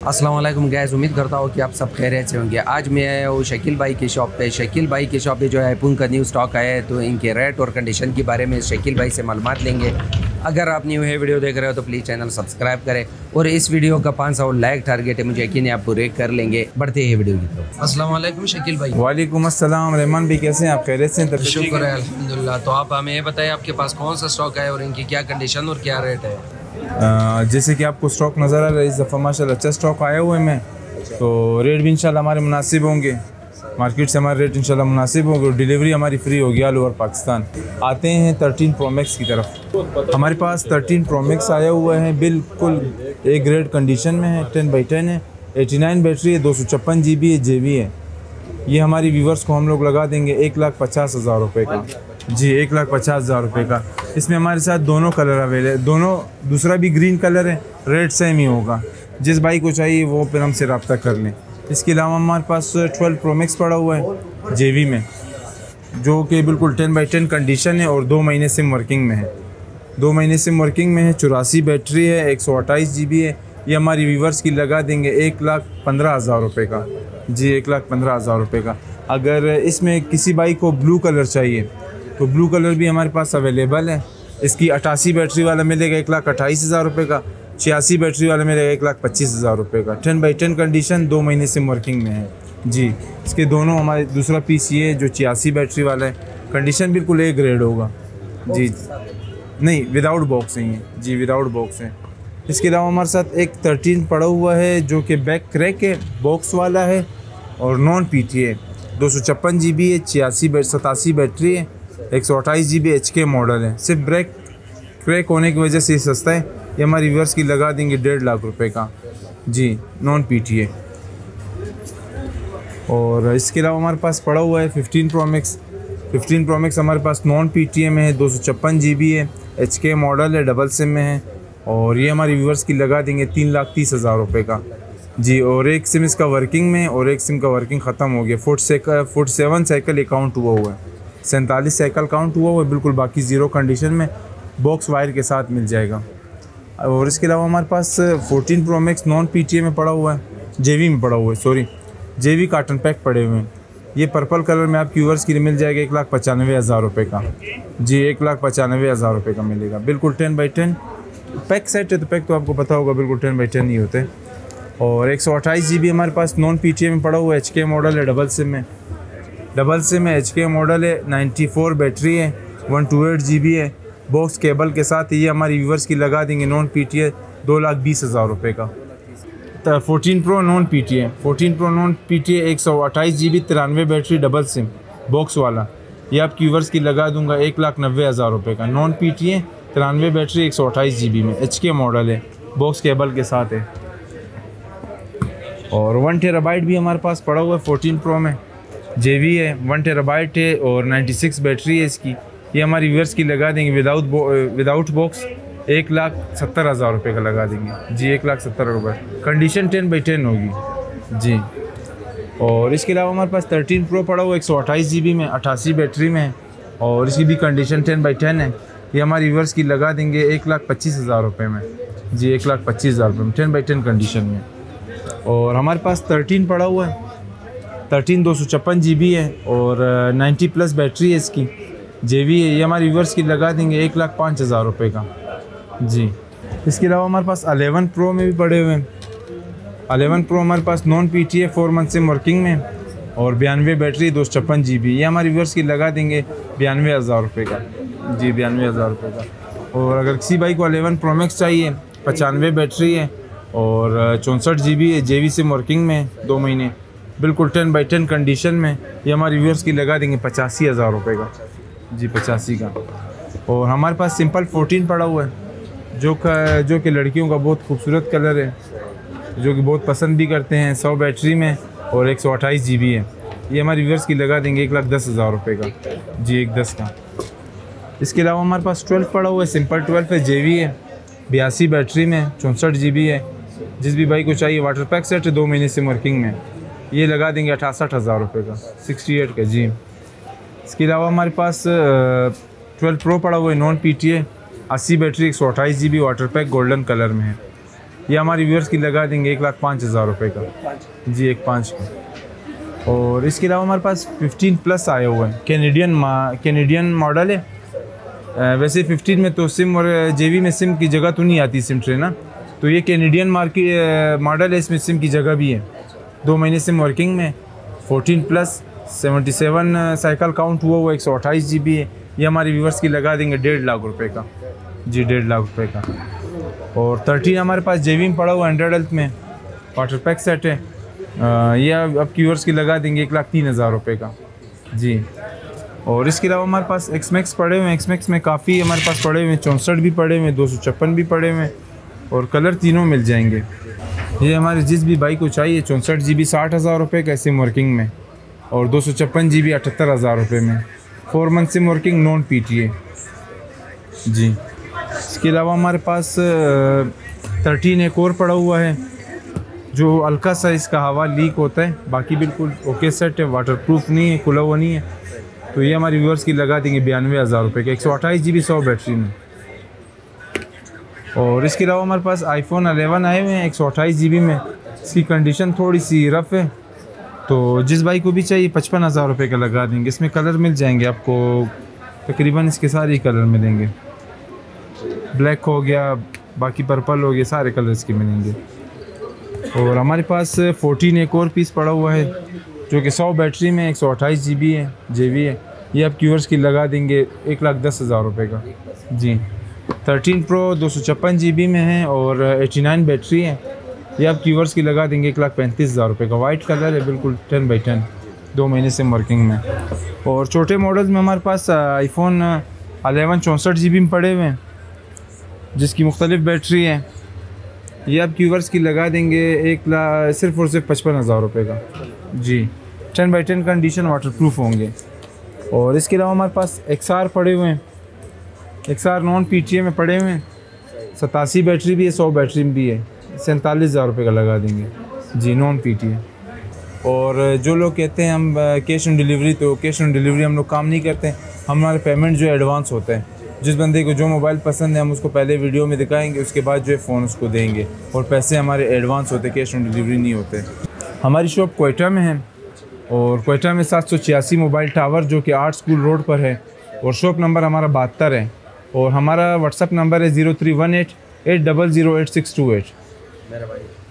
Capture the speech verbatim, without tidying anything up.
अस्सलाम वालेकुम गैस, उम्मीद करता हूँ कि आप सब खैरियत से होंगे। आज मैं आया हूँ शकील भाई की शॉप पे। शकील भाई की शॉप पे जो है आईफोन का न्यू स्टॉक आया है, तो इनके रेट और कंडीशन के बारे में शकील भाई से मालूमात लेंगे। अगर आप न्यू है वीडियो देख रहे हो तो प्लीज़ चैनल सब्सक्राइब करें, और इस वीडियो का पाँच सौ लाइक टारगेट है, मुझे यकीन है आप पूरे कर लेंगे। बढ़ते हैं वीडियो की तरफ। अस्सलाम वालेकुम शकील भाई। वालेकुम अस्सलाम। रहमान भी कैसे हैं आप? खैरियत से हैं? शुक्र है अल्हम्दुलिल्लाह। तो आप हमें ये बताएं आपके पास कौन सा स्टॉक है और इनकी क्या कंडीशन और क्या रेट है? आ, जैसे कि आपको स्टॉक नज़र आ रहा है, इस दफ़ा माशाल्लाह अच्छा स्टॉक आया हुआ है में, तो रेट भी इंशाल्लाह हमारे मुनासिब होंगे। मार्केट से हमारे रेट इंशाल्लाह मुनासिब होंगे और डिलीवरी हमारी फ्री होगी ऑल ओवर पाकिस्तान। आते हैं थर्टीन प्रो मैक्स की तरफ। हमारे पास थर्टीन प्रो मैक्स आया हुआ है, बिल्कुल ए ग्रेड कंडीशन में है, टेन बाई टेन है, एटी नाइन बैटरी है, दो सौ छप्पन जी बी है, जे बी है। ये हमारी व्यूवर्स को हम लोग लगा देंगे एक लाख पचास हज़ार रुपये का। जी, एक लाख पचास हज़ार रुपये का। इसमें हमारे साथ दोनों कलर अवेलेबल, दोनों, दूसरा भी ग्रीन कलर है, रेट सेम ही होगा। जिस भाई को चाहिए वो फिर हमसे रब्ता कर लें। इसके अलावा हमारे पास ट्वेल्व प्रो मैक्स पड़ा हुआ है जेवी में, जो कि बिल्कुल टेन बाई टेन कंडीशन है और दो महीने सिम वर्किंग में है। दो महीने सिम वर्किंग में है, चौरासी बैटरी है, एक सौ अट्ठाईस जी बी है। ये हमारी व्यूवर्स की लगा देंगे एक लाख पंद्रह हज़ार रुपये का। जी, एक लाख पंद्रह हज़ार रुपये का। अगर इसमें किसी भाई को ब्लू कलर चाहिए तो ब्लू कलर भी हमारे पास अवेलेबल है। इसकी अट्ठासी बैटरी वाला मिलेगा एक लाख अट्ठाईस हज़ार रुपये का, छियासी बैटरी वाला मिलेगा एक लाख पच्चीस हज़ार रुपये का। टेन बाई टेन कंडीशन, दो महीने सिम वर्किंग में है। जी, इसके दोनों हमारे, दूसरा पीस ये जो छियासी बैटरी वाला है, कंडीशन बिल्कुल ए ग्रेड होगा। जी, नहीं, विदाउट बॉक्स है ये। जी, विदाउट बॉक्स है। इसके अलावा हमारे साथ एक थर्टीन पड़ा हुआ है जो कि बैक क्रैक है, बॉक्स वाला है और नॉन पी टी है, दो सौ छप्पन जी बी है, छियासी सतासी बैटरी है, एक सौ अट्ठाईस G B H K model है। सिर्फ ब्रेक क्रैक होने की वजह से ये सस्ता है। ये हमारी व्यूअर्स की लगा देंगे डेढ़ लाख रुपए का। जी, नॉन पी टी है। और इसके अलावा हमारे पास पड़ा हुआ है fifteen pro max. Fifteen pro max हमारे पास नॉन पी टी ए में है, दो सौ छप्पन जी बी है, एच के मॉडल है, डबल सिम में है, और ये हमारी व्यूअर्स की लगा देंगे तीन लाख तीस हज़ार रुपये का। जी, और एक सिम इसका वर्किंग में और एक सिम का वर्किंग ख़त्म हो गया। फुट साइकिल फुट सेवन साइकिल अकाउंट हुआ हुआ है, सैंतालीस साइकिल काउंट हुआ हुआ है, बिल्कुल बाकी ज़ीरो कंडीशन में, बॉक्स वायर के साथ मिल जाएगा। और इसके अलावा हमारे पास fourteen pro max non P T A में पड़ा हुआ है, जेवी में पड़ा हुआ है, सॉरी जेवी कार्टन पैक पड़े हुए हैं। ये पर्पल कलर में आपकी व्यूअर्स के लिए मिल जाएगा एक लाख पचानवे हज़ार रुपये का। जी, एक लाख पचानवे हज़ार रुपये का मिलेगा। बिल्कुल ten by ten pack set है, तो पैक तो आपको पता होगा बिल्कुल टेन बाई टेन ही होते हैं। और एक सौ अट्ठाईस जी बी हमारे पास नॉन पी टी ए में पड़ा हुआ है, एच के मॉडल है, डबल सिम में, डबल सिम है, एच के मॉडल है, नाइन्टी फोर बैटरी है, one two eight G B है, बॉक्स केबल के साथ। ये हमारी व्यूवर्स की लगा देंगे नॉन पी टी ए दो लाख बीस हज़ार रुपये का। तो fourteen pro non P T A fourteen pro non P T A एक सौ अट्ठाईस जी बी, तिरानवे बैटरी, डबल सिम, बॉक्स वाला, ये आपकी व्यूवर्स की लगा दूंगा एक लाख नब्बे हज़ार रुपये का। नॉन पी टी ए, तिरानवे बैटरी, एक सौ अट्ठाईस जी बी में, एच के मॉडल है, बॉक्स केबल के साथ है। और वन टेराबाइट भी हमारे पास पड़ा हुआ है फोर्टीन प्रो में, जेवी है, वन टेराबाइट है और नाइन्टी सिक्स बैटरी है इसकी। ये हमारी व्यूअर्स की लगा देंगे विदाउट विदाउट बॉक्स एक लाख सत्तर हज़ार रुपये का लगा देंगे। जी, एक लाख सत्तर रुपये, कंडीशन टेन बाई टेन होगी। जी, और इसके अलावा हमारे पास थर्टीन प्रो पड़ा हुआ एक सौ अट्ठाईस जी बी में, अट्ठासी बैटरी में है, और इसकी भी कंडीशन टेन बाई टेन है। ये हमारी व्यूअर्स की लगा देंगे एक लाख पच्चीस हज़ार रुपये में। जी, एक लाख पच्चीस हज़ार रुपये में, टेन बाई टेन कंडीशन में। और हमारे पास थर्टीन पड़ा हुआ है, थर्टीन दो सौ छप्पन जी बी है और नाइन्टी प्लस बैटरी है इसकी, जेवी है। ये हमारी व्यूअर्स की लगा देंगे एक लाख पाँच हज़ार रुपये का। जी, इसके अलावा हमारे पास अलेवन प्रो में भी पड़े हुए हैं। अलेवन प्रो हमारे पास non P T A four month sim working में और बयानवे बैटरी, दो सौ छप्पन जी बी। ये हमारी व्यूअर्स की लगा देंगे बयानवे हज़ार रुपये का। जी, बयानवे हज़ार रुपये का। और अगर किसी भाई को अलेवन प्रो मैक्स चाहिए, पचानवे बैटरी है और चौंसठ जी बी है, जेवी सिम वर्किंग में, दो महीने, बिल्कुल टेन बाई टेन कंडीशन में, ये हमारी व्यूअर्स की लगा देंगे पचासी हज़ार रुपये का। जी, पचासी का। और हमारे पास सिंपल फोर्टीन पड़ा हुआ है, जो का जो कि लड़कियों का बहुत खूबसूरत कलर है, जो कि बहुत पसंद भी करते हैं, सौ बैटरी में और एक सौ अट्ठाईस जी बी है। ये हमारी व्यूअर्स की लगा देंगे एक लाख दस हज़ार रुपये का। जी, एक दस का। इसके अलावा हमारे पास ट्वेल्व पड़ा हुआ है, सिंपल ट्वेल्व है, जेवी है, बयासी बैटरी में, चौंसठ जी बी है। जिस भी भाई को चाहिए, वाटर पैक सेट है, दो महीने से वर्किंग में, ये लगा देंगे अठासठ हज़ार रुपये का, सिक्सटी एट का। जी, इसके अलावा हमारे पास ट्वेल्व प्रो पड़ा हुआ है, नॉन पी टी ए, अस्सी बैटरी, एक सौ अट्ठाईस G B, water pack, golden colour में है। ये हमारी व्यूअर्स की लगा देंगे एक लाख पाँच हज़ार रुपये का। जी एक पाँच का। और इसके अलावा हमारे पास फिफ्टीन प्लस आया हुआ है, कैनेडियन कैनेडियन मॉडल है। आ, वैसे फिफ्टीन में तो सिम और जेवी में सिम की जगह तो नहीं आती सिम ट्रे ना, तो ये कैनेडियन मार्केट मॉडल है, इसमें सिम की जगह भी है। दो महीने सिम वर्किंग में, fourteen plus seventy seven cycle count हुआ हुआ, एक सौ अट्ठाईस जी बी है। ये हमारी व्यूअर्स की लगा देंगे डेढ़ लाख रुपए का। जी डेढ़ लाख रुपए का। और थर्टीन हमारे पास जेवी में पड़ा हुआ एंड्रॉयड हेल्थ में, वाटर पैक सेट है। आ, ये अब व्यूअर्स की लगा देंगे एक लाख तीन हज़ार रुपये का। जी और इसके अलावा हमारे पास एक्स मैक्स पड़े हुए हैं। एक्स मैक्स में काफ़ी हमारे पास पड़े हुए हैं, चौंसठ भी पड़े हुए हैं, दो सौ छप्पन भी पड़े हुए हैं और कलर तीनों मिल जाएंगे। ये हमारे जिस भी बाइक को चाहिए, चौंसठ जी बी साठ हज़ार रुपये का सिम वर्किंग में और दो सौ छप्पन जी बी अठहत्तर हज़ार रुपये में, four month sim working non P T A. जी इसके अलावा हमारे पास थर्टीन एक और पड़ा हुआ है जो हल्का सा इसका हवा लीक होता है, बाकी बिल्कुल ओके सेट है, वाटर प्रूफ नहीं है, खुला हुआ नहीं है। तो ये हमारी व्यूअर्स की लगा देंगे बयानवे हज़ार रुपये का, एक सौ अट्ठाईस जी बी सौ बैटरी में। और इसके अलावा हमारे पास आईफोन अलेवन आए हुए हैं एक सौ अट्ठाईस जी बी में। इसकी कंडीशन थोड़ी सी रफ़ है, तो जिस बाइक को भी चाहिए पचपन हज़ार रुपये का लगा देंगे। इसमें कलर मिल जाएंगे आपको, तकरीबन इसके सारे कलर मिलेंगे, ब्लैक हो गया, बाकी पर्पल हो गया, सारे कलर इसके मिलेंगे। और हमारे पास फोर्टीन एक और पीस पड़ा हुआ है जो कि सौ बैटरी में एक सौ अट्ठाईस जी बी है, जे वी है। ये आप क्यूवर्स की लगा देंगे एक लाख दस हज़ार रुपये का। जी थर्टीन प्रो दो सौ छप्पन जी बी में है और एटी नाइन बैटरी है। ये आप क्यूवर्स की लगा देंगे एक लाख पैंतीस हज़ार रुपये का। वाइट कलर है, बिल्कुल टेन बाई टेन, दो महीने से वर्किंग में। और छोटे मॉडल्स में हमारे पास आईफोन अलेवन चौंसठ जी बी में पड़े हुए हैं जिसकी मुख्तलिफ बैटरी है। ये आप क्यूवर्स की लगा देंगे एक लाख सिर्फ और सिर्फ पचपन हज़ार रुपये का। जी ten by ten condition waterproof होंगे। और इसके अलावा हमारे पास एक्स आर पड़े हुए हैं, X R non P T A में पड़े हुए हैं, सतासी बैटरी भी है, सौ बैटरी में भी है, सैंतालीस हज़ार रुपये का लगा देंगे। जी नॉन पी टी ए। और जो लोग कहते हैं हम कैश ऑन डिलीवरी, तो कैश ऑन डिलीवरी हम लोग काम नहीं करते, हमारा पेमेंट जो है एडवांस होता है। जिस बंदे को जो मोबाइल पसंद है हम उसको पहले वीडियो में दिखाएंगे, उसके बाद जो है फ़ोन उसको देंगे और पैसे हमारे एडवांस होते, कैश ऑन डिलीवरी नहीं होते। हमारी शॉप कोयटा में है और कोयटा में सात सौ छियासी मोबाइल टावर जो कि आर्ट स्कूल रोड पर है और शॉप नंबर हमारा बहत्तर है और हमारा व्हाट्सअप नंबर है zero three one eight eight double zero eight six two eight.